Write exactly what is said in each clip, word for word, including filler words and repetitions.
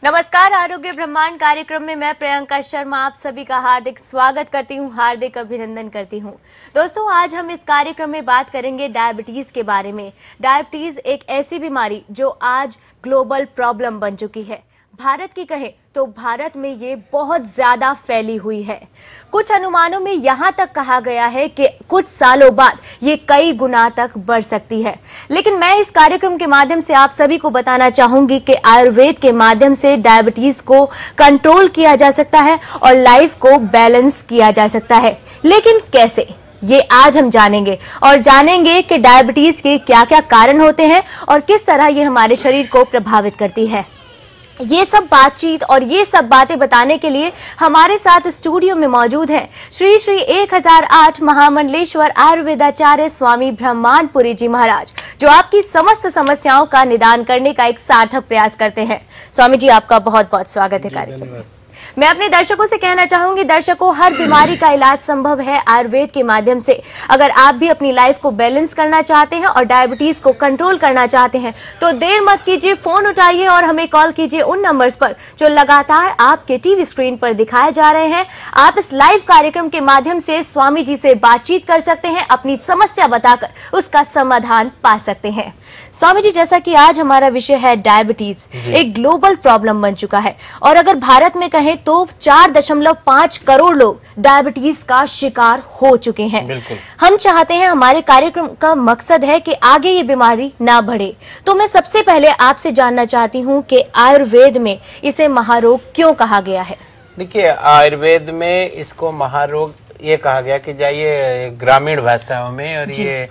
नमस्कार, आरोग्य ब्रह्मांड कार्यक्रम में मैं प्रियंका शर्मा आप सभी का हार्दिक स्वागत करती हूं, हार्दिक अभिनंदन करती हूं। दोस्तों, आज हम इस कार्यक्रम में बात करेंगे डायबिटीज के बारे में। डायबिटीज एक ऐसी बीमारी जो आज ग्लोबल प्रॉब्लम बन चुकी है। भारत की कहें तो भारत में ये बहुत ज्यादा फैली हुई है। कुछ अनुमानों में यहाँ तक कहा गया है कि कुछ सालों बाद ये कई गुना तक बढ़ सकती है। लेकिन मैं इस कार्यक्रम के माध्यम से आप सभी को बताना चाहूंगी कि आयुर्वेद के माध्यम से डायबिटीज को कंट्रोल किया जा सकता है और लाइफ को बैलेंस किया जा सकता है। लेकिन कैसे, ये आज हम जानेंगे और जानेंगे कि डायबिटीज के क्या क्या कारण होते हैं और किस तरह ये हमारे शरीर को प्रभावित करती है। ये सब बातचीत और ये सब बातें बताने के लिए हमारे साथ स्टूडियो में मौजूद हैं श्री श्री एक हज़ार आठ महामंडलेश्वर आयुर्वेदाचार्य स्वामी ब्रह्मांडपुरी जी महाराज, जो आपकी समस्त समस्याओं का निदान करने का एक सार्थक प्रयास करते हैं। स्वामी जी, आपका बहुत बहुत स्वागत है कार्यक्रम में। मैं अपने दर्शकों से कहना चाहूंगी, दर्शकों, हर बीमारी का इलाज संभव है आयुर्वेद के माध्यम से। अगर आप भी अपनी लाइफ को बैलेंस करना चाहते हैं और डायबिटीज को कंट्रोल करना चाहते हैं तो देर मत कीजिए, फोन उठाइए और हमें कॉल कीजिए उन नंबर्स पर जो लगातार आपके टीवी स्क्रीन पर दिखाए जा रहे हैं। आप इस लाइव कार्यक्रम के माध्यम से स्वामी जी से बातचीत कर सकते हैं, अपनी समस्या बताकर उसका समाधान पा सकते हैं। स्वामी जी, जैसा कि आज हमारा विषय है डायबिटीज, एक ग्लोबल प्रॉब्लम बन चुका है और अगर भारत में कहें तो चार दशमलव पांच करोड़ लोग डायबिटीज का शिकार हो चुके हैं। हम चाहते हैं, हमारे कार्यक्रम का मकसद है कि आगे ये बीमारी ना बढ़े। तो मैं सबसे पहले आपसे जानना चाहती हूं कि आयुर्वेद में इसे महारोग क्यों कहा गया है? देखिए, आयुर्वेद में इसको महारोग ये कहा गया कि जाइए ग्रामीण भाषाओं में, और ये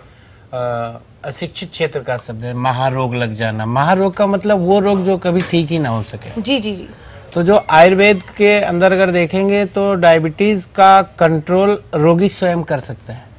आ, अशिक्षित क्षेत्र का शब्द है महारोग लग जाना। महारोग का मतलब वो रोग जो कभी ठीक ही ना हो सके। जी जी जी। तो जो आयुर्वेद के अंदर अगर देखेंगे तो डायबिटीज का कंट्रोल रोगी स्वयं कर सकता है,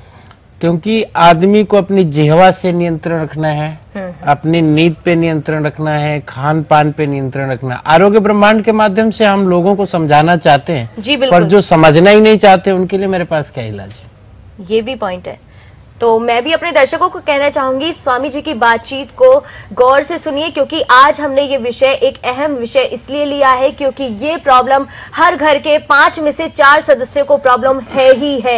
क्योंकि आदमी को अपनी जिह्वा से नियंत्रण रखना है, अपनी नींद पे नियंत्रण रखना है, खान पान पे नियंत्रण रखना। आरोग्य ब्रह्मांड के माध्यम से हम लोगों को समझाना चाहते हैं, जी पर जो समझना ही नहीं चाहते उनके लिए मेरे पास क्या इलाज है। ये भी पॉइंट है। तो मैं भी अपने दर्शकों को कहना चाहूंगी, स्वामी जी की बातचीत को गौर से सुनिए, क्योंकि आज हमने ये विषय, एक अहम विषय इसलिए लिया है क्योंकि ये प्रॉब्लम हर घर के पांच में से चार सदस्यों को प्रॉब्लम है ही है।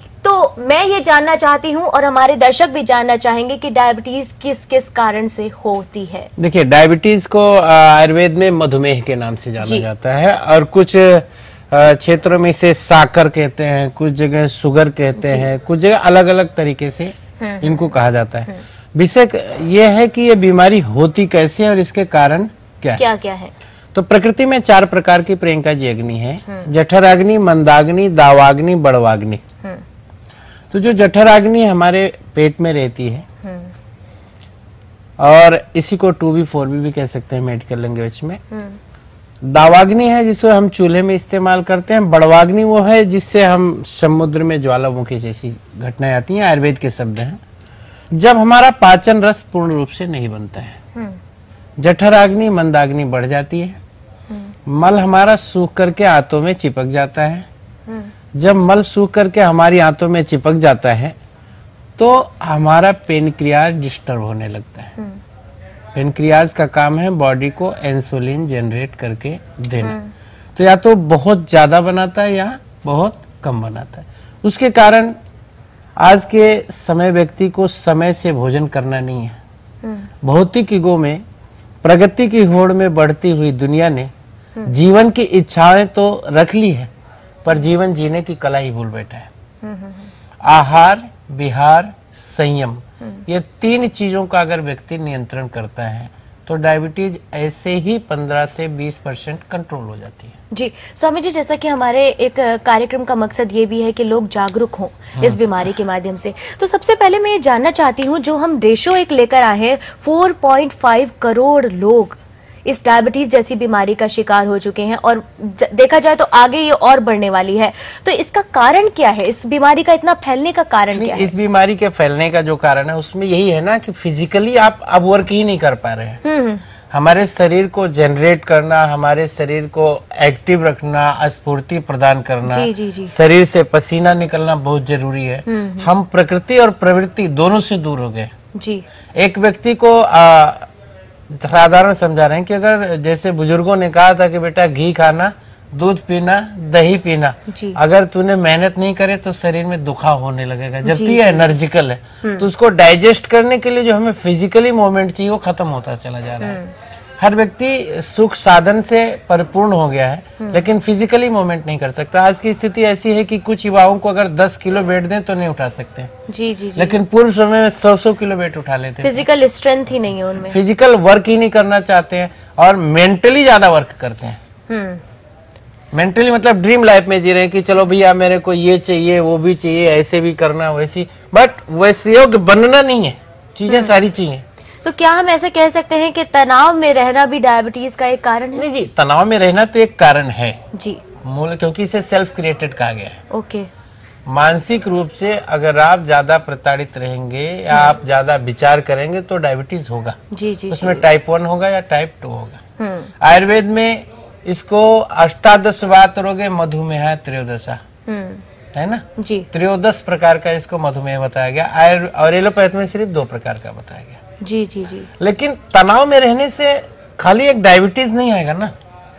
तो मैं ये जानना चाहती हूँ और हमारे दर्शक भी जानना चाहेंगे कि डायबिटीज किस किस कारण से होती है। देखिए, डायबिटीज को आयुर्वेद में मधुमेह के नाम से जाना जाता है, और कुछ क्षेत्रों में इसे साकर कहते हैं, कुछ जगह शुगर कहते हैं, कुछ जगह अलग अलग तरीके से इनको कहा जाता है। विषय यह है कि ये बीमारी होती कैसे है और इसके कारण क्या क्या क्या है। तो प्रकृति में चार प्रकार की प्रियंका जी अग्नि है, जठराग्नि, मंदाग्नि, दावाग्नि, बड़वाग्नि। तो जो जठराग्नि हमारे पेट में रहती है, और इसी को टू बी फोर बी भी कह सकते हैं मेडिकल लैंग्वेज में। दावाग्नि है जिसको हम चूल्हे में इस्तेमाल करते हैं। बड़वाग्नि वो है जिससे हम समुद्र में ज्वालामुखी जैसी घटनाएं आती हैं, आयुर्वेद के शब्द हैं, जब हमारा पाचन रस पूर्ण रूप से नहीं बनता है। जठराग्नि, मंदाग्नि बढ़ जाती है, मल हमारा सूख करके आंतों में चिपक जाता है। जब मल सूख करके हमारी आंतों में चिपक जाता है तो हमारा पेनक्रियाज डिस्टर्ब होने लगता है। पेनक्रियाज का काम है बॉडी को इंसुलिन जनरेट करके देना, तो या तो बहुत ज्यादा बनाता है या बहुत कम बनाता है। उसके कारण आज के समय व्यक्ति को समय से भोजन करना नहीं है। भौतिक युगों में, प्रगति की होड़ में बढ़ती हुई दुनिया ने जीवन की इच्छाएं तो रख ली है, पर जीवन जीने की कला ही भूल बैठा है। आहार, विहार, संयम, ये तीन चीजों का अगर व्यक्ति नियंत्रण करता है तो डायबिटीज ऐसे ही पंद्रह से बीस परसेंट कंट्रोल हो जाती है। जी स्वामी जी, जैसा कि हमारे एक कार्यक्रम का मकसद ये भी है कि लोग जागरूक हों इस बीमारी के माध्यम से, तो सबसे पहले मैं ये जानना चाहती हूँ, जो हम रेशो एक लेकर आए हैं, चार पॉइंट पाँच करोड़ लोग इस डायबिटीज जैसी बीमारी का शिकार हो चुके हैं और देखा जाए तो आगे ये और बढ़ने वाली है। तो इसका कारण क्या है? इस बीमारी का इतना फैलने का कारण क्या है? इस बीमारी के फैलने का जो कारण है उसमें यही है ना कि फिजिकली आप अब वर्क ही नहीं कर पा रहे हैं। हमारे शरीर को जनरेट करना, हमारे शरीर को एक्टिव रखना, स्फूर्ति प्रदान करना, जी, जी, जी। शरीर से पसीना निकलना बहुत जरूरी है। हम प्रकृति और प्रवृत्ति दोनों से दूर हो गए। जी। एक व्यक्ति को आ, साधारण समझा रहे हैं कि अगर जैसे बुजुर्गों ने कहा था कि बेटा घी खाना, दूध पीना, दही पीना, अगर तूने मेहनत नहीं करे तो शरीर में दुखा होने लगेगा, जबकि ये एनर्जिकल है। तो उसको डाइजेस्ट करने के लिए जो हमें फिजिकली मूवमेंट चाहिए वो खत्म होता चला जा रहा है। हर व्यक्ति सुख साधन से परिपूर्ण हो गया है, लेकिन फिजिकली मूवमेंट नहीं कर सकता। आज की स्थिति ऐसी है कि कुछ युवाओं को अगर दस किलो वेट दें तो नहीं उठा सकते। जी जी जी। लेकिन पूर्व समय में सौ सौ किलो वेट उठा लेते हैं। फिजिकल स्ट्रेंथ ही नहीं है उनमें, फिजिकल वर्क ही नहीं करना चाहते हैं और मेंटली ज्यादा वर्क करते हैं। मेंटली मतलब ड्रीम लाइफ में जी रहे हैं कि चलो भैया मेरे को ये चाहिए, वो भी चाहिए, ऐसे भी करना, वैसी, बट वैसे योग्य बनना नहीं है, चीजें सारी चाहिए। तो क्या हम ऐसे कह सकते हैं कि तनाव में रहना भी डायबिटीज का एक कारण है? नहीं जी, तनाव में रहना तो एक कारण है जी, मूल, क्योंकि इसे सेल्फ क्रिएटेड कहा गया है। ओके। मानसिक रूप से अगर आप ज्यादा प्रताड़ित रहेंगे या आप ज्यादा विचार करेंगे तो डायबिटीज होगा। जी जी। उसमें टाइप वन होगा या टाइप टू होगा। आयुर्वेद में इसको अष्टादश वात रोगे मधुमेह त्रयोदशा है ना जी, त्रयोदश प्रकार का इसको मधुमेह बताया गया। आयुर् और एलोपैथ में सिर्फ दो प्रकार का बताया गया। जी जी जी। लेकिन तनाव में रहने से खाली एक डायबिटीज नहीं आएगा ना,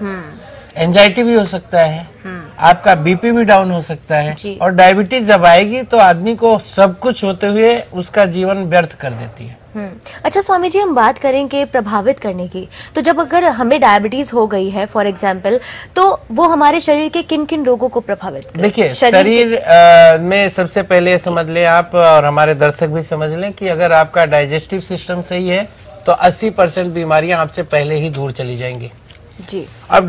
एंजाइटी भी हो सकता है, आपका बीपी भी डाउन हो सकता है, और डायबिटीज जब आएगी तो आदमी को सब कुछ होते हुए उसका जीवन व्यर्थ कर देती है। अच्छा स्वामी जी, हम बात करें कि प्रभावित करने की, तो जब अगर हमें डायबिटीज हो गई है फॉर एग्जांपल, तो वो हमारे शरीर के किन किन रोगों को प्रभावित करे? देखिए, शरीर आ, में सबसे पहले समझ लें आप, और हमारे दर्शक भी समझ लें कि अगर आपका डाइजेस्टिव सिस्टम सही है तो अस्सी परसेंट बीमारियां आपसे पहले ही दूर चली जाएंगी जी। अब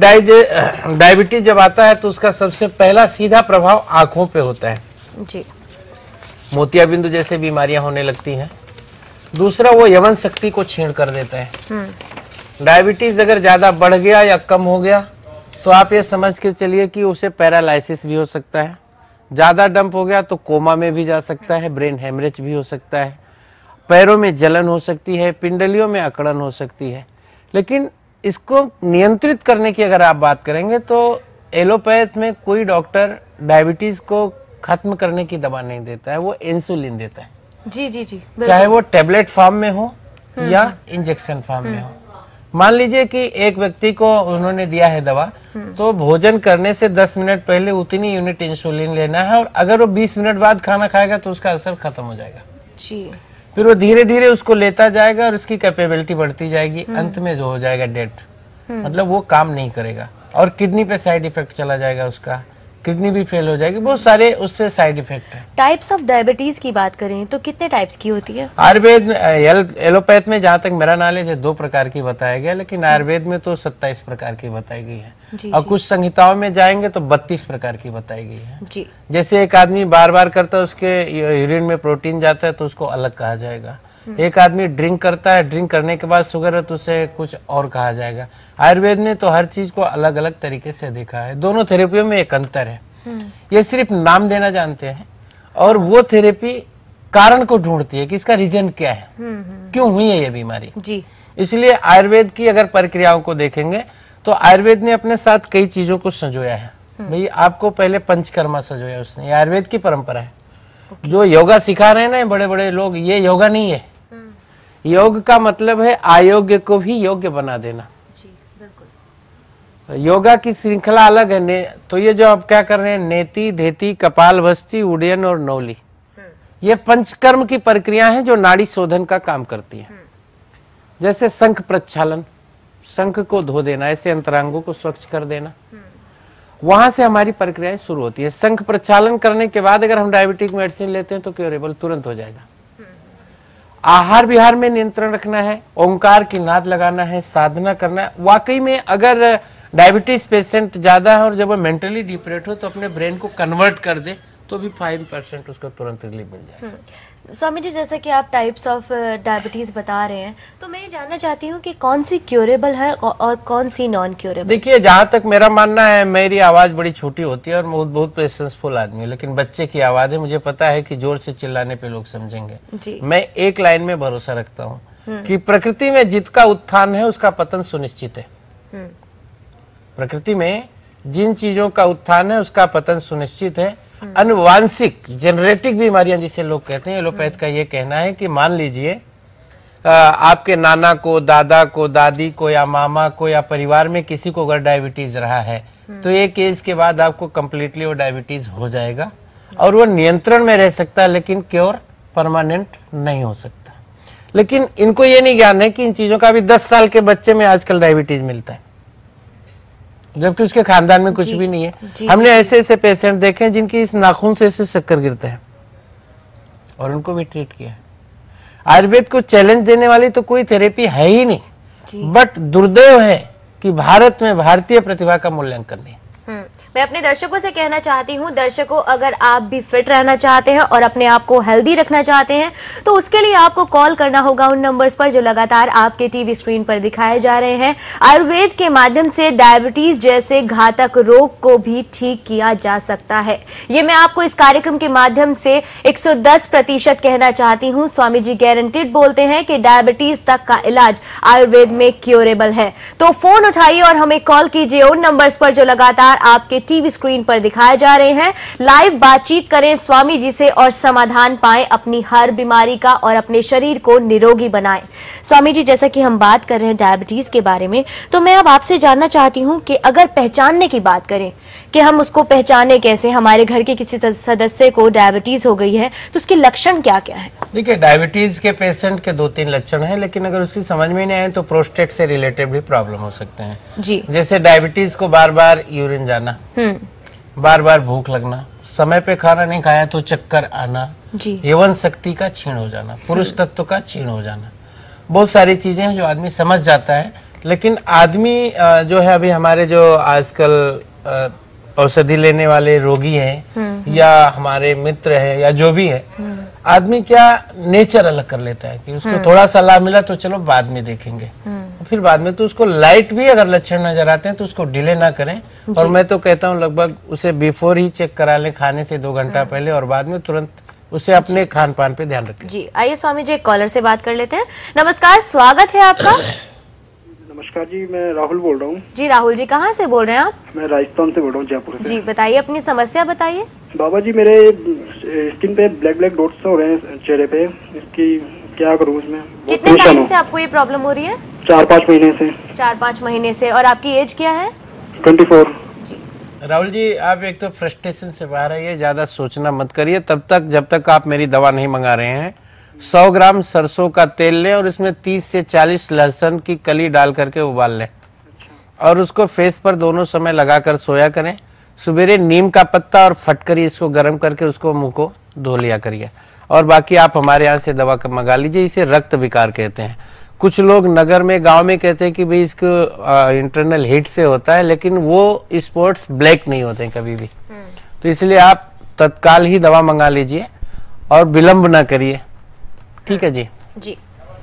डायबिटीज जब आता है तो उसका सबसे पहला सीधा प्रभाव आंखों पे होता है जी, मोतियाबिंदु जैसे बीमारियां होने लगती हैं। दूसरा, वो यवन शक्ति को छीण कर देता है। डायबिटीज अगर ज्यादा बढ़ गया या कम हो गया तो आप ये समझ के चलिए कि उसे पैरालाइसिस भी हो सकता है। ज्यादा डंप हो गया तो कोमा में भी जा सकता है, ब्रेन हेमरेज भी हो सकता है, पैरों में जलन हो सकती है, पिंडलियों में अकड़न हो सकती है। लेकिन इसको नियंत्रित करने की अगर आप बात करेंगे तो एलोपैथ में कोई डॉक्टर डायबिटीज को खत्म करने की दवा नहीं देता है, वो इंसुलिन देता है। जी जी जी, चाहे वो टेबलेट फॉर्म में हो या इंजेक्शन फॉर्म में हो। मान लीजिए कि एक व्यक्ति को उन्होंने दिया है दवा, तो भोजन करने से दस मिनट पहले उतनी यूनिट इंसुलिन लेना है, और अगर वो बीस मिनट बाद खाना खाएगा तो उसका असर खत्म हो जाएगा जी। फिर वो धीरे धीरे उसको लेता जाएगा और उसकी कैपेबिलिटी बढ़ती जाएगी, अंत में जो हो जाएगा डेड, मतलब वो काम नहीं करेगा और किडनी पे साइड इफेक्ट चला जाएगा, उसका किडनी भी फेल हो जाएगी, बहुत सारे उससे साइड इफेक्ट है। टाइप्स ऑफ डायबिटीज की बात करें तो कितने टाइप्स की होती है? आयुर्वेद में, एलोपैथ में जहाँ तक मेरा नॉलेज है दो प्रकार की बताया गया, लेकिन आयुर्वेद में तो सत्ताईस प्रकार की बताई गई है जी, और जी। कुछ संहिताओं में जाएंगे तो बत्तीस प्रकार की बताई गई है जी। जैसे एक आदमी बार बार करता है, उसके यूरिन में प्रोटीन जाता है तो उसको अलग कहा जाएगा। एक आदमी ड्रिंक करता है, ड्रिंक करने के बाद शुगर है तो उसे कुछ और कहा जाएगा। आयुर्वेद ने तो हर चीज को अलग अलग तरीके से देखा है। दोनों थेरेपियों में एक अंतर है, ये सिर्फ नाम देना जानते हैं, और वो थेरेपी कारण को ढूंढती है कि इसका रीजन क्या है, क्यों हुई है ये बीमारी जी। इसलिए आयुर्वेद की अगर प्रक्रियाओं को देखेंगे तो आयुर्वेद ने अपने साथ कई चीजों को संजोया है। भाई आपको पहले पंचकर्मा संजोया उसने, ये आयुर्वेद की परंपरा है। जो योगा सिखा रहे हैं ना बड़े बड़े लोग, ये योगा नहीं है। योग का मतलब है अयोग्य को भी योग्य बना देना जी, बिल्कुल। योगा की श्रृंखला अलग है। तो ये जो आप क्या कर रहे हैं, नेति, धेति, कपालभाति, उड्डयन और नौली, ये पंचकर्म की प्रक्रिया है जो नाड़ी शोधन का काम करती है। जैसे शंख प्रक्षालन, शंख को धो देना, ऐसे अंतरांगों को स्वच्छ कर देना, वहां से हमारी प्रक्रिया शुरू होती है। शंख प्रक्षालन करने के बाद अगर हम डायबिटिक मेडिसिन लेते हैं तो क्योरेबल तुरंत हो जाएगा। आहार विहार में नियंत्रण रखना है, ओंकार की नाद लगाना है, साधना करना है। वाकई में अगर डायबिटीज पेशेंट ज्यादा है और जब वो मेंटली डिप्रेट हो तो अपने ब्रेन को कन्वर्ट कर दे तो भी फाइव परसेंट उसको तुरंत रिलीफ मिल जाएगा। स्वामी जी, जैसे कि आप टाइप्स ऑफ डायबिटीज बता रहे हैं, तो मैं ये जानना चाहती हूँ कि कौन सी क्योरेबल है और कौन सी नॉन क्योरेबल? देखिए, जहाँ तक मेरा मानना है, मेरी आवाज बड़ी छोटी होती है और बहुत बहुत पेशेंसफुल आदमी है, लेकिन बच्चे की आवाज है, मुझे पता है कि जोर से चिल्लाने पे लोग समझेंगे जी। मैं एक लाइन में भरोसा रखता हूँ कि प्रकृति में जिसका उत्थान है उसका पतन सुनिश्चित है। प्रकृति में जिन चीजों का उत्थान है उसका पतन सुनिश्चित है। अनुवांशिक जेनेटिक बीमारियां जिसे लोग कहते हैं, एलोपैथ का ये कहना है कि मान लीजिए आपके नाना को, दादा को, दादी को या मामा को या परिवार में किसी को अगर डायबिटीज रहा है तो एक एज के बाद आपको कम्प्लीटली वो डायबिटीज हो जाएगा और वो नियंत्रण में रह सकता है, लेकिन क्योर परमानेंट नहीं हो सकता। लेकिन इनको ये नहीं ज्ञान है कि इन चीजों का भी दस साल के बच्चे में आजकल डायबिटीज मिलता है, जबकि उसके खानदान में कुछ भी नहीं है। जी, हमने जी, ऐसे ऐसे पेशेंट देखे हैं जिनकी इस नाखून से ऐसे शक्कर गिरते हैं और उनको भी ट्रीट किया है। आयुर्वेद को चैलेंज देने वाली तो कोई थेरेपी है ही नहीं, बट दुर्दैव है कि भारत में भारतीय प्रतिभा का मूल्यांकन नहीं। मैं अपने दर्शकों से कहना चाहती हूँ, दर्शकों अगर आप भी फिट रहना चाहते हैं और अपने आप को हेल्दी रखना चाहते हैं तो उसके लिए आपको कॉल करना होगा उन नंबर्स पर जो लगातार आपके टीवी स्क्रीन पर दिखाए जा रहे हैं। आयुर्वेद के माध्यम से डायबिटीज जैसे घातक रोग को भी ठीक किया जा सकता है। ये मैं आपको इस कार्यक्रम के माध्यम से एक सौ दस प्रतिशत कहना चाहती हूँ। स्वामी जी गारंटीड बोलते हैं कि डायबिटीज तक का इलाज आयुर्वेद में क्योरेबल है। तो फोन उठाइए और हमें कॉल कीजिए उन नंबर्स पर जो लगातार आपके टीवी स्क्रीन पर दिखाए जा रहे हैं। लाइव बातचीत करें स्वामी जी से और समाधान पाएं अपनी हर बीमारी का और अपने शरीर को निरोगी बनाएं। स्वामी जी, जैसा कि हम बात कर रहे हैं डायबिटीज के बारे में, तो मैं अब आपसे जानना चाहती हूं कि अगर पहचानने की बात करें कि हम उसको पहचाने कैसे, हमारे घर के किसी सदस्य को डायबिटीज हो गई है तो उसके लक्षण क्या क्या है? देखिए, डायबिटीज के पेशेंट के दो तीन लक्षण हैं, लेकिन अगर उसकी समझ में नहीं आए तो प्रोस्टेट से रिलेटेड भी प्रॉब्लम हो सकते हैं जी। जैसे डायबिटीज को बार बार यूरिन जाना, बार बार भूख लगना, समय पे खाना नहीं खाया तो चक्कर आना, यौवन शक्ति का क्षीण हो जाना, पुरुष तत्व का क्षीण हो जाना, बहुत सारी चीजें हैं जो आदमी समझ जाता है। लेकिन आदमी जो है, अभी हमारे जो आजकल औषधि लेने वाले रोगी हैं या हमारे मित्र हैं या जो भी है, आदमी क्या नेचर अलग कर लेता है कि उसको थोड़ा सा लाभ मिला तो चलो बाद में देखेंगे, फिर बाद में तो उसको लाइट भी अगर लक्षण नजर आते हैं तो उसको डिले ना करें। और मैं तो कहता हूँ लगभग उसे बिफोर ही चेक करा लें, खाने से दो घंटा पहले, और बाद में तुरंत उसे अपने खान पान पे ध्यान रखें। जी, आइए स्वामी जी एक कॉलर से बात कर लेते हैं। नमस्कार, स्वागत है आपका। नमस्कार जी, मैं राहुल बोल रहा हूँ। जी राहुल जी, कहाँ से बोल रहे हैं आप? मैं राजस्थान से बोल रहा हूँ, जयपुर से। जी बताइए, अपनी समस्या बताइए। बाबा जी, मेरे स्किन पे ब्लैक ब्लैक डॉट्स हो रहे हैं चेहरे पे, इसकी क्या करूँ इसमें? कितने टाइम से आपको ये प्रॉब्लम हो रही है? चार पाँच महीने से। चार पाँच महीने से। और आपकी एज क्या है? Twenty four. जी राहुल जी, आप एक तो फ्रस्ट्रेशन से बाहर आइए, ज्यादा सोचना मत करिए तब तक जब तक आप मेरी दवा नहीं मंगा रहे हैं। सौ ग्राम सरसों का तेल लें और इसमें तीस से चालीस लहसुन की कली डाल करके उबाल लें और उसको फेस पर दोनों समय लगाकर सोया करें। सवेरे नीम का पत्ता और फटकरी इसको गर्म करके उसको मुंह को धो लिया करिए। और बाकी आप हमारे यहाँ से दवा मंगा लीजिए। इसे रक्त विकार कहते हैं। कुछ लोग नगर में, गांव में कहते हैं कि भाई इसको इंटरनल हीट से होता है, लेकिन वो स्पॉट्स ब्लैक नहीं होते हैं कभी भी। तो इसलिए आप तत्काल ही दवा मंगा लीजिए और विलंब ना करिए। ठीक है जी। जी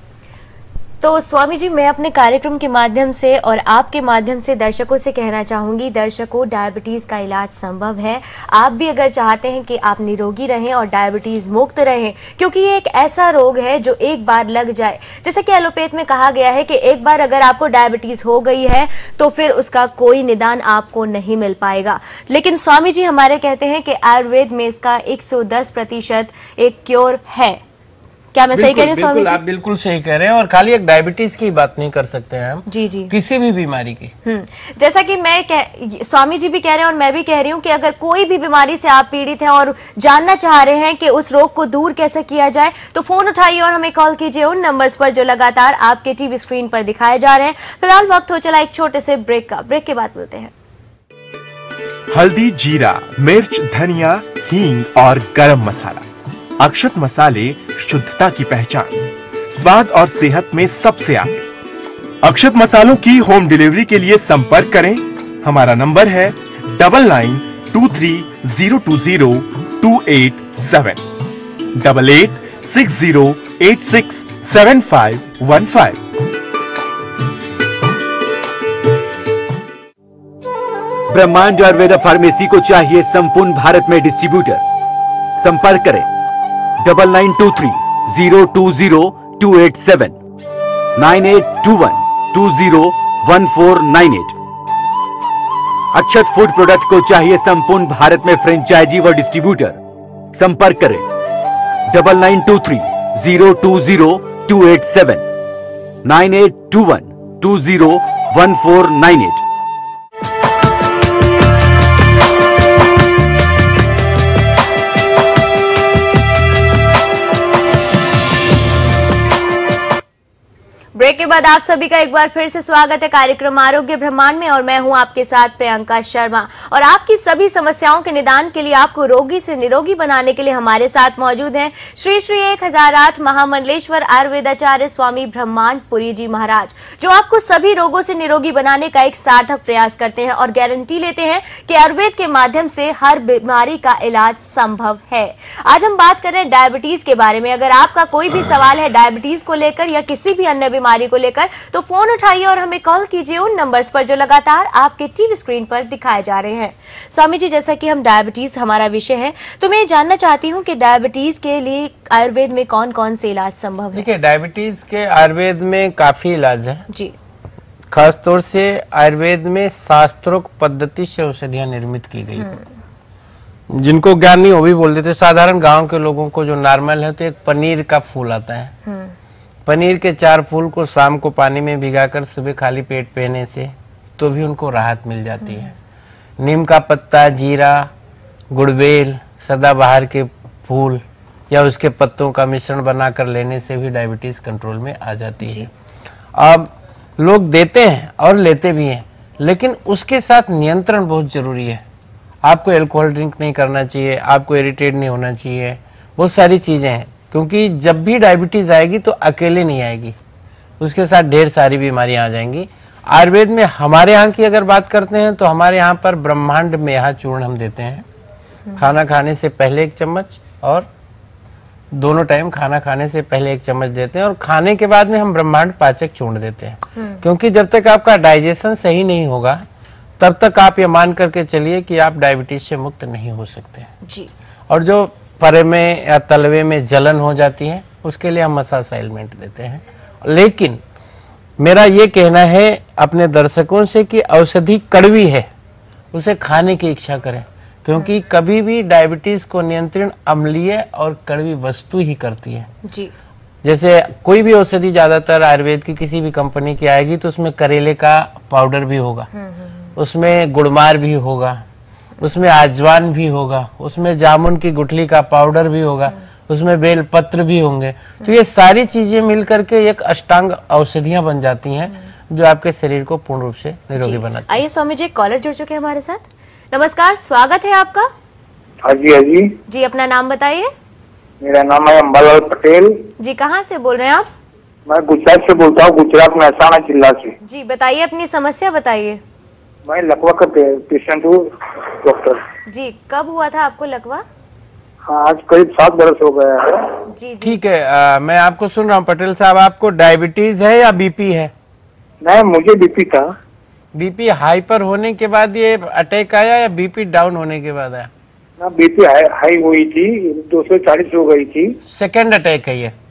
तो स्वामी जी, मैं अपने कार्यक्रम के माध्यम से और आपके माध्यम से दर्शकों से कहना चाहूंगी, दर्शकों डायबिटीज का इलाज संभव है। आप भी अगर चाहते हैं कि आप निरोगी रहें और डायबिटीज मुक्त रहें, क्योंकि ये एक ऐसा रोग है जो एक बार लग जाए, जैसे कि एलोपैथ में कहा गया है कि एक बार अगर आपको डायबिटीज हो गई है तो फिर उसका कोई निदान आपको नहीं मिल पाएगा। लेकिन स्वामी जी हमारे कहते हैं कि आयुर्वेद में इसका एक सौ दस प्रतिशत एक क्योर है। क्या मैं सही कह रही हूँ स्वामी जी? आप बिल्कुल सही कह रहे हैं। और खाली एक डायबिटीज की बात नहीं कर सकते हैं हम, जी जी, किसी भी बीमारी की। हम्म जैसा कि मैं कह, स्वामी जी भी कह रहे हैं और मैं भी कह रही हूँ कि अगर कोई भी बीमारी से आप पीड़ित हैं और जानना चाह रहे हैं कि उस रोग को दूर कैसे किया जाए, तो फोन उठाइए और हमें कॉल कीजिए उन नंबर्स पर जो लगातार आपके टीवी स्क्रीन पर दिखाए जा रहे हैं। फिलहाल वक्त हो चला एक छोटे से ब्रेक का। ब्रेक के बाद मिलते हैं। हल्दी, जीरा, मिर्च, धनिया, हींग और गरम मसाला। अक्षत मसाले शुद्धता की पहचान, स्वाद और सेहत में सबसे आगे। अक्षत मसालों की होम डिलीवरी के लिए संपर्क करें। हमारा नंबर है double nine two three zero two zero two eight seven double eight six zero eight six seven five one five. Brahmand Ayurveda pharmacy को चाहिए संपूर्ण भारत में डिस्ट्रीब्यूटर। संपर्क करें double nine two three zero two zero two eight seven nine eight two one two zero one four nine eight. Akshat food product को चाहिए संपूर्ण भारत में फ्रेंचाइजी व डिस्ट्रीब्यूटर। संपर्क करें double nine two three zero two zero two eight seven nine eight two one two zero one four nine eight. Break के बाद आप सभी का एक बार फिर से स्वागत है कार्यक्रम आरोग्य ब्रह्मांड में और मैं हूं आपके साथ प्रियंका शर्मा। और आपकी सभी समस्याओं के निदान के लिए, आपको रोगी से निरोगी बनाने के लिए हमारे साथ मौजूद हैं श्री श्री एक हजार आठ महामंडलेश्वर आयुर्वेदाचार्य स्वामी ब्रह्मांडपुरी जी महाराज, जो आपको सभी रोगों से निरोगी बनाने का एक सार्थक प्रयास करते हैं और गारंटी लेते हैं कि आयुर्वेद के माध्यम से हर बीमारी का इलाज संभव है। आज हम बात कर रहे हैं डायबिटीज के बारे में। अगर आपका कोई भी सवाल है डायबिटीज को लेकर या किसी भी अन्य बीमारी को लेकर, तो फोन उठाइए और हमें कॉल कीजिए उन नंबर्स पर जो लगातार आपके टीवी स्क्रीन पर दिखाए जा रहे हैं। स्वामी जी, जैसा कि हम डायबिटीज हमारा विषय है, तो मैं जानना चाहती हूं कि डायबिटीज के लिए आयुर्वेद में कौन कौन से इलाज संभव है? देखिए, डायबिटीज के आयुर्वेद में काफी इलाज है जी। खासतौर से आयुर्वेद में शास्त्रोक्त पद्धति से औषधियां निर्मित की गई। जिनको ज्ञान नहीं, वो भी बोल देते। साधारण गांव के लोगों को जो नॉर्मल है, तो एक पनीर का फूल आता है, पनीर के चार फूल को शाम को पानी में भिगाकर सुबह खाली पेट पीने से तो भी उनको राहत मिल जाती है। नीम का पत्ता, जीरा, गुड़बेल, सदाबहार के फूल या उसके पत्तों का मिश्रण बनाकर लेने से भी डायबिटीज कंट्रोल में आ जाती है। अब लोग देते हैं और लेते भी हैं, लेकिन उसके साथ नियंत्रण बहुत जरूरी है। आपको अल्कोहल ड्रिंक नहीं करना चाहिए, आपको इरिटेट नहीं होना चाहिए, बहुत सारी चीजें हैं। क्योंकि जब भी डायबिटीज आएगी तो अकेले नहीं आएगी, उसके साथ ढेर सारी बीमारियां आ जाएंगी। आयुर्वेद में हमारे यहाँ की अगर बात करते हैं तो हमारे यहाँ पर ब्रह्मांड मेहा चूर्ण हम देते हैं। खाना खाने से पहले एक चम्मच और दोनों टाइम खाना खाने से पहले एक चम्मच देते हैं, और खाने के बाद में हम ब्रह्मांड पाचक चूर्ण देते हैं। क्योंकि जब तक आपका डाइजेशन सही नहीं होगा तब तक आप ये मान करके चलिए कि आप डायबिटीज से मुक्त नहीं हो सकते जी। और जो परे में या तलवे में जलन हो जाती है, उसके लिए हम मसाज एलिमेंट देते हैं। लेकिन मेरा ये कहना है अपने दर्शकों से कि औषधि कड़वी है, उसे खाने की इच्छा करें, क्योंकि कभी भी डायबिटीज को नियंत्रण अम्लीय और कड़वी वस्तु ही करती है जी। जैसे कोई भी औषधि ज्यादातर आयुर्वेद की किसी भी कंपनी की आएगी तो उसमें करेले का पाउडर भी होगा, उसमें गुड़मार भी होगा, उसमें आजवान भी होगा, उसमें जामुन की गुठली का पाउडर भी होगा, उसमें बेल पत्र भी होंगे। तो ये सारी चीजें मिलकर के एक अष्टांग औषधियां बन जाती हैं जो आपके शरीर को पूर्ण रूप से निरोगी बनाती है। आइए स्वामी जी, कॉलर जुड़ चुके हैं हमारे साथ। नमस्कार, स्वागत है आपका। हाँ जी, हाँ जी जी, अपना नाम बताइए। मेरा नाम है अंबालाल पटेल जी। कहाँ से बोल रहे हैं आप? मैं गुजरात से बोलता हूँ, गुजरात महसाणा जिला से। जी बताइए, अपनी समस्या बताइए। मैं लकवा का पेशेंट हूँ डॉक्टर जी। कब हुआ था आपको लकवा? हाँ, आज करीब सात बरस हो गया है। जी जी। ठीक है, आ, मैं आपको सुन रहा हूँ पटेल साहब। आपको डायबिटीज है या बीपी है? नहीं, मुझे बीपी था। बीपी हाइपर होने के बाद ये अटैक आया या बीपी डाउन होने के बाद आया? ना, बीपी हाई हाई हुई थी, दो सौ चालीस हो गई थी। सेकेंड अटैक है ये?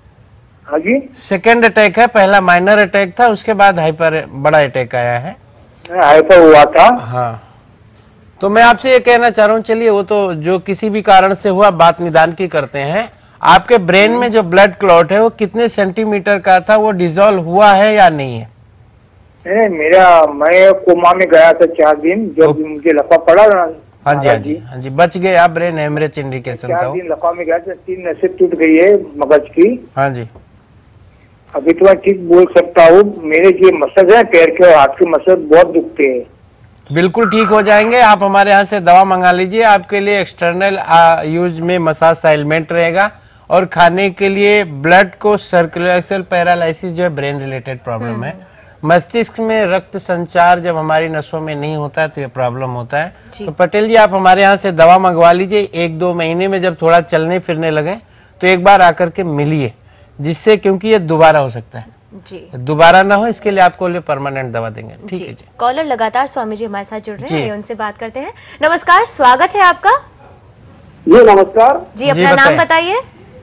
हाँ जी, सेकेंड अटैक है। पहला माइनर अटैक था, उसके बाद हाइपर बड़ा अटैक आया है। हाइपर हुआ था। हाँ, तो मैं आपसे ये कहना चाह रहा हूँ, चलिए वो तो जो किसी भी कारण से हुआ, बात निदान की करते हैं। आपके ब्रेन में जो ब्लड क्लॉट है वो कितने सेंटीमीटर का था, वो डिसॉल्व हुआ है या नहीं है? नहीं, मेरा मैं कोमा में गया था चार दिन, जब मुझे लकवा पड़ा। हाँ जी, हाँ जी, हाँ जी, बच गए आप। ब्रेन हेमरेज इंडिकेशन था। चार दिन लकवा में गया था, तीन नसें टूट गई है मगज की। हाँ जी। अभी तो मैं ठीक बोल सकता हूँ। मेरे जो मसल है पैर के और हाथ के मसल बहुत दुखते हैं। बिल्कुल ठीक हो जाएंगे। आप हमारे यहाँ से दवा मंगा लीजिए। आपके लिए एक्सटर्नल यूज में मसाज एलिमेंट रहेगा, और खाने के लिए ब्लड को सर्कुलेशन पैरालिसिस जो है ब्रेन रिलेटेड प्रॉब्लम है। मस्तिष्क में रक्त संचार जब हमारी नसों में नहीं होता है तो ये प्रॉब्लम होता है। तो पटेल जी, आप हमारे यहाँ से दवा मंगवा लीजिए। एक दो महीने में जब थोड़ा चलने फिरने लगे तो एक बार आकर के मिलिए, जिससे क्योंकि ये दोबारा हो सकता है जी, दोबारा ना हो, इसके लिए आपको लिए परमानेंट दवा देंगे। ठीक है जी। कॉलर लगातार स्वामी जी हमारे साथ जुड़ रहे हैं, उनसे बात करते हैं। नमस्कार, स्वागत है आपका। जी नमस्कार जी, अपना नाम बताइए।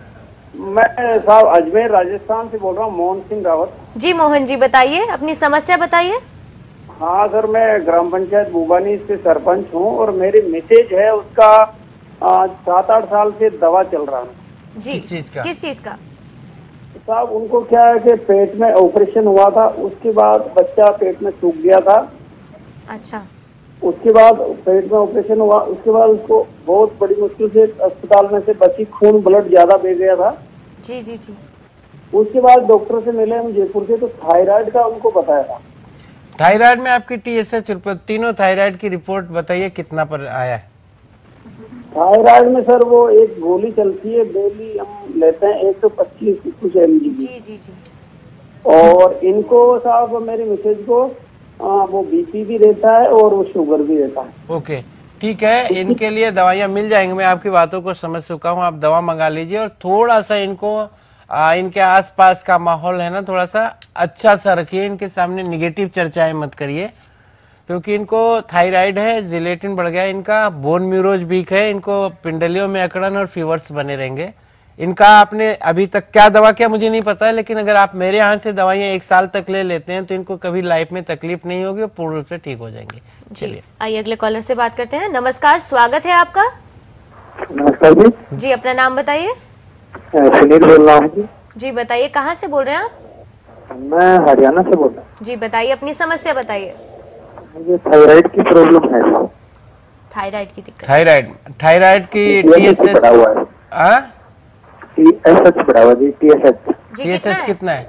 मैं साहब अजमेर राजस्थान से बोल रहा हूँ, मोहन सिंह रावत। जी मोहन जी, बताइए, अपनी समस्या बताइए। हाँ सर, मैं ग्राम पंचायत बुबानी से सरपंच हूँ, और मेरी मिसेज है, उसका सात आठ साल से दवा चल रहा है। जी, किस चीज का? किस चीज का? साहब उनको क्या है कि पेट में ऑपरेशन हुआ था, उसके बाद बच्चा पेट में सूख गया था। अच्छा। उसके बाद पेट में ऑपरेशन हुआ, उसके बाद उसको बहुत बड़ी मुश्किल से अस्पताल में से बची, खून ब्लड ज्यादा बह गया था। जी जी जी। उसके बाद डॉक्टर से मिले हम जयपुर से, तो थायराइड का उनको बताया था। थायराइड में आपकी टीएसएच रिपोर्ट, तीनों थायराइड की रिपोर्ट बताइए कितना पर आया है? थायराइड में सर वो एक गोली चलती है डेली, हम लेते हैं एक सौ पच्चीस कुछ एम जी। जी जी जी। और इनको साहब मेरी मिसेज को आ, वो बीपी भी रहता है और वो शुगर भी रहता है। ओके ठीक है, इनके लिए दवाइयाँ मिल जाएंगी। मैं आपकी बातों को समझ चुका हूँ, आप दवा मंगा लीजिए और थोड़ा सा इनको आ, इनके आसपास का माहौल है ना थोड़ा सा अच्छा सा रखिए, इनके सामने निगेटिव चर्चाएं मत करिए, क्योंकि इनको थायराइड है, जिलेटिन बढ़ गया है, इनका बोन म्यूरोज वीक है, इनको पिंडलियों में अकड़न और फीवर्स बने रहेंगे। इनका आपने अभी तक क्या दवा किया मुझे नहीं पता है, लेकिन अगर आप मेरे यहाँ से दवाइयाँ एक साल तक ले लेते हैं तो इनको कभी लाइफ में तकलीफ नहीं होगी और पूर्ण रूप से ठीक हो जाएंगे। चलिए आइए अगले कॉलर से बात करते हैं। नमस्कार, स्वागत है आपका। नमस्कार जी। जी अपना नाम बताइए। सुनील बोल रहा हूँ जी। जी बताइए, कहाँ से बोल रहे हैं आप? मैं हरियाणा से बोल रहा हूँ जी बताइए, अपनी समस्या बताइए। मुझे थायराइड की प्रॉब्लम है। थायराइड की दिक्कत। थायराइड थायराइड की टीएसएच बढ़ा हुआ है। टीएसएच बढ़ा हुआ जी। टीएसएच टीएसएच कितना है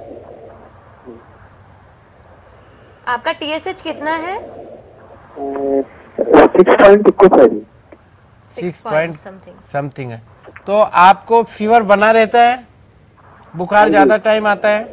आपका? टीएसएच कितना है? सिक्स पॉइंट कुछ है जी। सिक्स पॉइंट समथिंग है। तो आपको फीवर बना रहता है, बुखार ज्यादा टाइम आता है?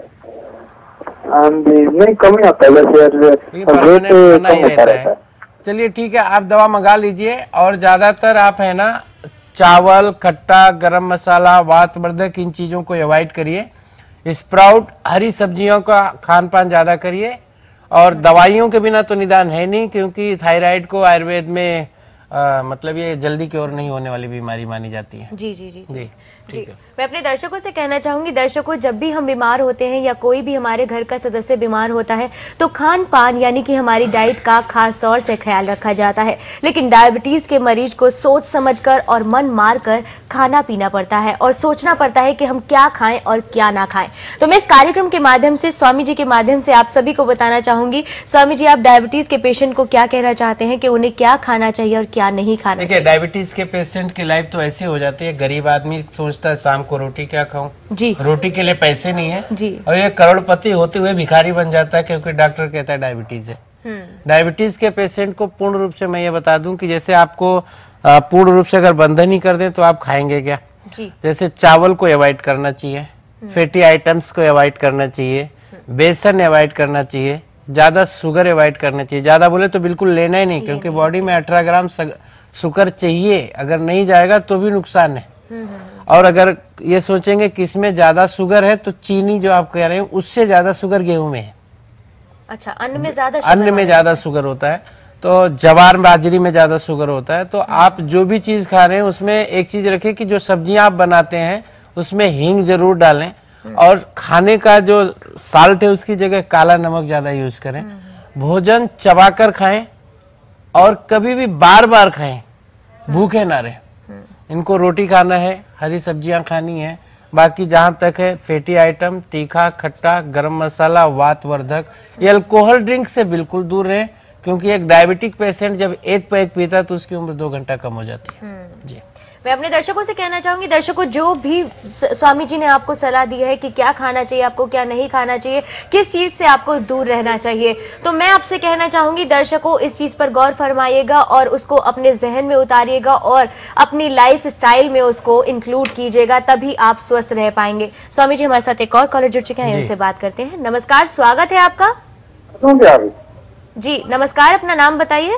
नहीं कम ही आता है वैसे, बना ही रहता है। चलिए ठीक है, आप दवा मंगा लीजिए और ज्यादातर आप है ना चावल, खट्टा, गरम मसाला, वातवर्धक इन चीजों को अवॉइड करिए। स्प्राउट, हरी सब्जियों का खान पान ज्यादा करिए और दवाइयों के बिना तो निदान है नहीं, क्योंकि थायराइड को आयुर्वेद में आ, मतलब ये जल्दी की ओर नहीं होने वाली बीमारी मानी जाती है। जी जी जी जी जी। मैं अपने दर्शकों से कहना चाहूंगी, दर्शकों जब भी हम बीमार होते हैं या कोई भी हमारे घर का सदस्य बीमार होता है तो खान पान यानी कि हमारी डाइट का खास तौर से ख्याल रखा जाता है, लेकिन डायबिटीज के मरीज को सोच समझकर और मन मार कर खाना पीना पड़ता है और सोचना पड़ता है कि हम क्या खाएं और क्या ना खाएं। तो मैं इस कार्यक्रम के माध्यम से, स्वामी जी के माध्यम से आप सभी को बताना चाहूंगी। स्वामी जी, आप डायबिटीज के पेशेंट को क्या कहना चाहते हैं कि उन्हें क्या खाना चाहिए और क्या नहीं खाना चाहिए? देखिए, डायबिटीज के पेशेंट की लाइफ तो ऐसी हो जाती है, गरीब आदमी सोचता है शाम को रोटी क्या खाऊं, जी रोटी के लिए पैसे नहीं है जी, और ये करोड़पति होते हुए भिखारी बन जाता है क्योंकि डॉक्टर कहता है डायबिटीज है। डायबिटीज के पेशेंट को पूर्ण रूप से मैं ये बता दूं कि जैसे आपको पूर्ण रूप से अगर बंधन ही कर दें तो आप खाएंगे क्या? जी। जैसे चावल को अवॉइड करना चाहिए, फैटी आइटम्स को अवॉइड करना चाहिए, बेसन अवॉइड करना चाहिए, ज्यादा शुगर अवॉइड करना चाहिए। ज्यादा बोले तो बिल्कुल लेना ही नहीं, क्योंकि बॉडी में अठारह ग्राम शुगर चाहिए, अगर नहीं जाएगा तो भी नुकसान है। और अगर ये सोचेंगे कि इसमें ज्यादा शुगर है तो चीनी जो आप कह रहे हैं उससे ज्यादा शुगर गेहूं में है। अच्छा, अन्न में ज्यादा अन्न में ज्यादा शुगर होता है, तो जवार बाजरी में ज्यादा शुगर होता है। तो आप जो भी चीज खा रहे हैं उसमें एक चीज रखें कि जो सब्जियां आप बनाते हैं उसमें हींग जरूर डालें और खाने का जो साल्ट है उसकी जगह काला नमक ज्यादा यूज करें। भोजन चबाकर खाएं और कभी भी बार बार खाएं, भूखे ना रहे। इनको रोटी खाना है, हरी सब्जियां खानी है, बाकी जहां तक है फैटी आइटम, तीखा, खट्टा, गरम मसाला, वातवर्धक, ये अल्कोहल ड्रिंक से बिल्कुल दूर रहे, क्योंकि एक डायबिटिक पेशेंट जब एक पैक पीता है तो उसकी उम्र दो घंटा कम हो जाती है। जी। मैं अपने दर्शकों से कहना चाहूंगी, दर्शकों जो भी स्वामी जी ने आपको सलाह दी है कि क्या खाना चाहिए आपको, क्या नहीं खाना चाहिए, किस चीज से आपको दूर रहना चाहिए, तो मैं आपसे कहना चाहूंगी दर्शकों इस चीज पर गौर फरमाइएगा और उसको अपने जहन में उतारिएगा और अपनी लाइफ स्टाइल में उसको इंक्लूड कीजिएगा, तभी आप स्वस्थ रह पाएंगे। स्वामी जी हमारे साथ एक और कॉलर जुड़ चुके हैं, इनसे बात करते हैं। नमस्कार, स्वागत है आपका। जी नमस्कार, अपना नाम बताइए।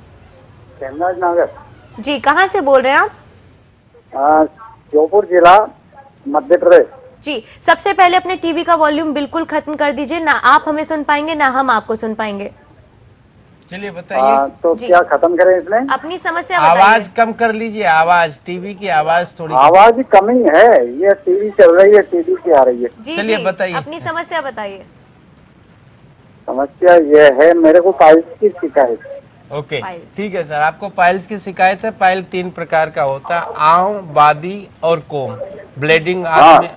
जी, कहाँ से बोल रहे हैं आप? जयपुर जिला, मध्य प्रदेश। जी, सबसे पहले अपने टीवी का वॉल्यूम बिल्कुल खत्म कर दीजिए, ना आप हमें सुन पाएंगे ना हम आपको सुन पाएंगे। चलिए बताइए। तो क्या खत्म करें इसमें? अपनी समस्या बताइए। आवाज कम कर लीजिए, आवाज टीवी की आवाज थोड़ी आवाज कमी है, ये टीवी चल रही है, टीवी की आ रही है। जी, चलिए जी, बताइए अपनी समस्या बताइए। समस्या ये है, मेरे को पाइल्स की शिकायत। ओके ठीक है सर, आपको पाइल्स की शिकायत है। पाइल तीन प्रकार का होता है, आंव, बादी और कोम, ब्लीडिंग। आपने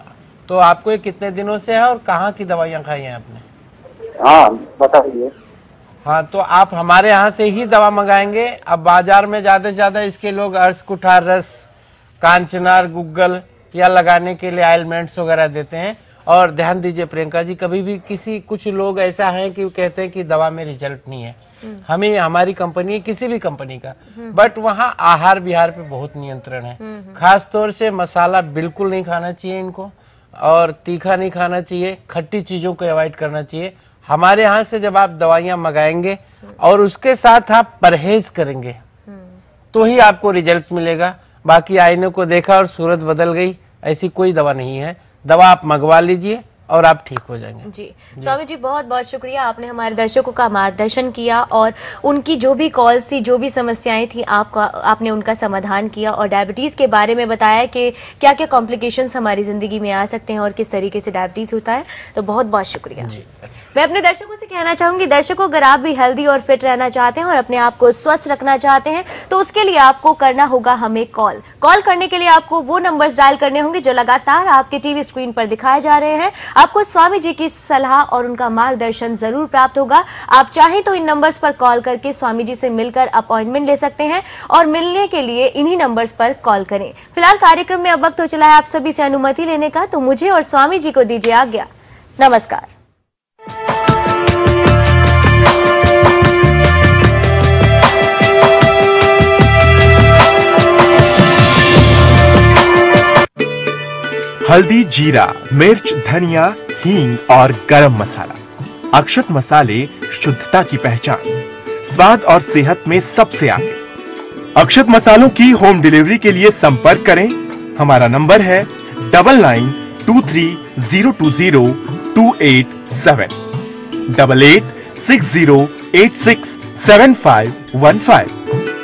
तो आपको ये कितने दिनों से है और कहाँ की दवाइयाँ खाई हैं आपने? हाँ बताइए। हाँ, तो आप हमारे यहाँ से ही दवा मंगाएंगे। अब बाजार में ज्यादा से ज्यादा इसके लोग अर्स कुठार रस, कांचनार, गुग्गल या लगाने के लिए ऑइलमेंट्स वगैरह देते हैं। और ध्यान दीजिए प्रियंका जी, कभी भी किसी कुछ लोग ऐसा है कि वो कहते हैं कि दवा में रिजल्ट नहीं है। हमें हमारी कंपनी है, किसी भी कंपनी का, बट वहाँ आहार विहार पे बहुत नियंत्रण है। खास तौर से मसाला बिल्कुल नहीं खाना चाहिए इनको, और तीखा नहीं खाना चाहिए, खट्टी चीजों को अवॉइड करना चाहिए। हमारे यहाँ से जब आप दवाइयाँ मंगाएंगे और उसके साथ आप परहेज करेंगे तो ही आपको रिजल्ट मिलेगा। बाकी आईने को देखा और सूरत बदल गई, ऐसी कोई दवा नहीं है। दवा आप मंगवा लीजिए और आप ठीक हो जाएंगे। जी, जी स्वामी जी बहुत बहुत शुक्रिया, आपने हमारे दर्शकों का मार्गदर्शन किया और उनकी जो भी कॉल्स थी, जो भी समस्याएं थी, आपका आपने उनका समाधान किया और डायबिटीज़ के बारे में बताया कि क्या क्या कॉम्प्लिकेशंस हमारी ज़िंदगी में आ सकते हैं और किस तरीके से डायबिटीज़ होता है। तो बहुत बहुत शुक्रिया। मैं अपने दर्शकों से कहना चाहूंगी, दर्शकों अगर आप भी हेल्दी और फिट रहना चाहते हैं और अपने आप को स्वस्थ रखना चाहते हैं तो उसके लिए आपको करना होगा हमें कॉल। कॉल करने के लिए आपको वो नंबर्स डायल करने होंगे जो लगातार आपके टीवी स्क्रीन पर दिखाए जा रहे हैं। आपको स्वामी जी की सलाह और उनका मार्गदर्शन जरूर प्राप्त होगा। आप चाहें तो इन नंबर्स पर कॉल करके स्वामी जी से मिलकर अपॉइंटमेंट ले सकते हैं और मिलने के लिए इन्हीं नंबर्स पर कॉल करें। फिलहाल कार्यक्रम में अब वक्त हो चला है आप सभी से अनुमति लेने का, तो मुझे और स्वामी जी को दीजिए आज्ञा। नमस्कार। हल्दी, जीरा, मिर्च, धनिया, हींग और गरम मसाला। अक्षत मसाले शुद्धता की पहचान, स्वाद और सेहत में सबसे आगे। अक्षत मसालों की होम डिलीवरी के लिए संपर्क करें। हमारा नंबर है double nine two three zero two zero two eight seven, double eight six zero eight six seven five one five.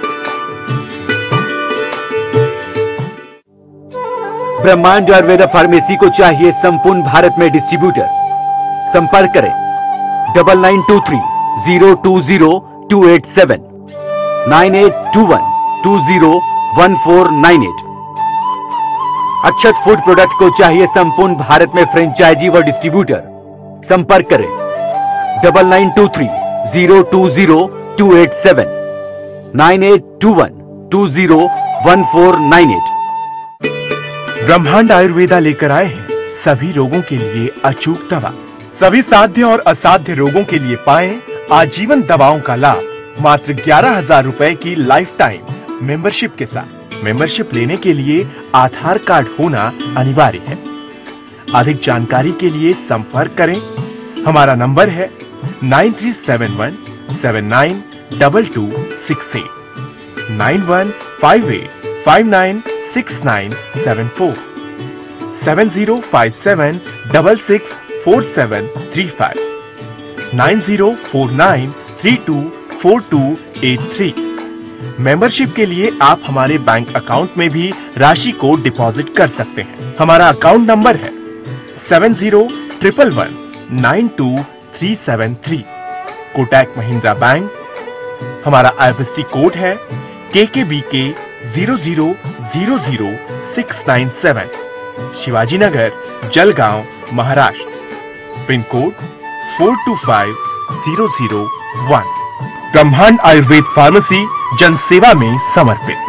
Brahmand Ayurveda pharmacy को चाहिए संपूर्ण भारत में डिस्ट्रीब्यूटर। संपर्क करें double nine two three zero two zero two eight seven, nine eight two one two zero one four nine eight. Akshat food product को चाहिए संपूर्ण भारत में फ्रेंचाइजी व डिस्ट्रीब्यूटर। संपर्क करें double nine two three zero two zero two eight seven, nine eight two one two zero one four nine eight. Brahmand Ayurveda लेकर आए हैं सभी रोगों के लिए अचूक दवा। सभी साध्य और असाध्य रोगों के लिए पाएं आजीवन दवाओं का लाभ मात्र ग्यारह हजार रुपए की लाइफ टाइम मेंबरशिप के साथ। मेंबरशिप लेने के लिए आधार कार्ड होना अनिवार्य है। अधिक जानकारी के लिए संपर्क करें। हमारा नंबर है nine three seven one seven nine double two six eight, nine one five eight five nine six nine seven four, seven zero five seven double six four seven three five, nine zero four nine three two four two eight three. Membership के लिए आप हमारे bank account में भी राशि को deposit कर सकते हैं। हमारा अकाउंट नंबर है seven zero triple one nine two three seven three, Kotak Mahindra bank. हमारा I F S C code है K K B K zero zero zero zero six nine seven, Shivaji Nagar, Jalgaon, Maharashtra. Pin code four two five zero zero one. Brahmand Ayurved pharmacy जनसेवा में समर्पित।